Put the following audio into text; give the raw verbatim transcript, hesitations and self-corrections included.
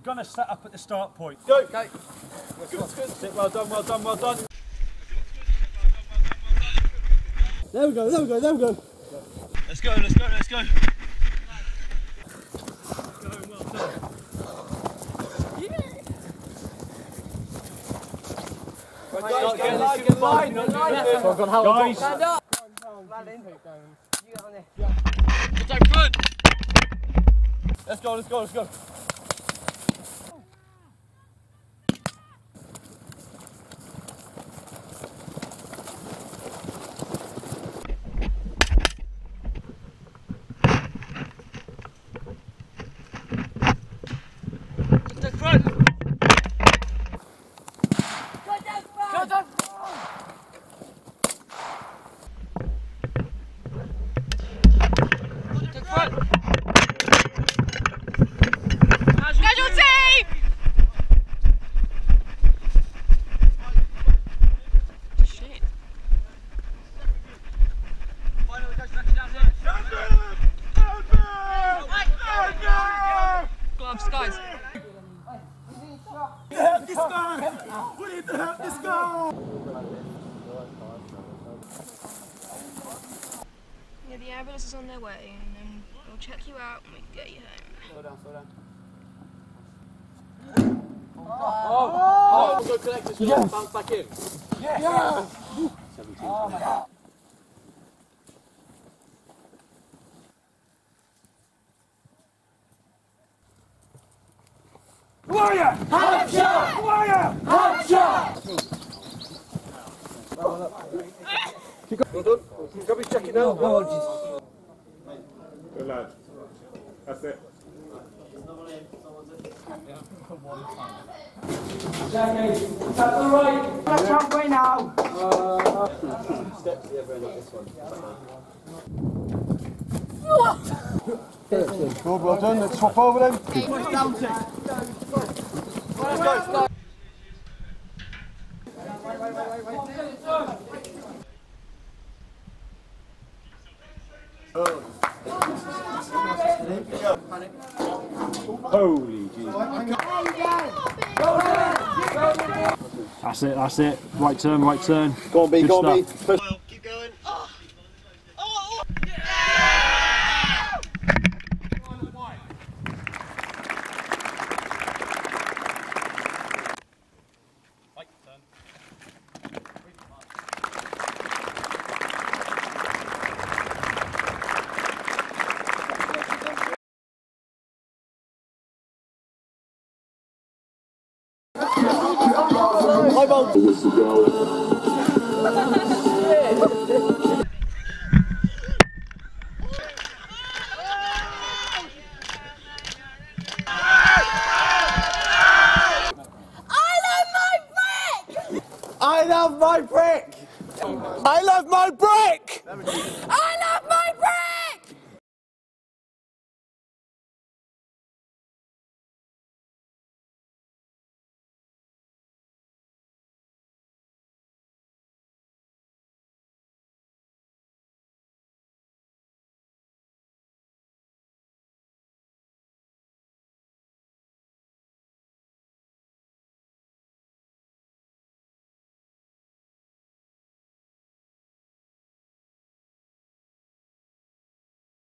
going to set up at the start point. Go! Go! Good, good. Sit, well done, well done, well done. There we go, there we go, there we go. Let's go, let's go, let's go. Well done. Get line, get line, get line. Guys, stand up. Landon, you get on there. Take front. Let's go, let's go, let's go. Take front. Go down, Go down. Take front. Schedule team! Shit. Gloves, guys. help this guy! We need to help this guy! Yeah, the ambulance is on their way, and then we'll check you out and we can get you home. Slow down, slow down. Oh! Oh! Oh! We'll go collect this, we'll yes. bounce back in. Yes! Yeah. seventeen. Oh my God. Who are you? Hot shot! Who are you? Hot shot! Well done. Can we check it now? Oh, Good lad. That's it. Jackie, that's all right. That's halfway now. Step to the other end of this one. Good, well done. Let's swap over then. Push down, Tick. Let's go, let's go. Holy Jesus. That's it, that's it. Right turn, right turn. Go on, B, Good go on, B. stuff. Keep going. Oh! Oh! Right turn. Hi, Bob. I love my brick! I love my brick! I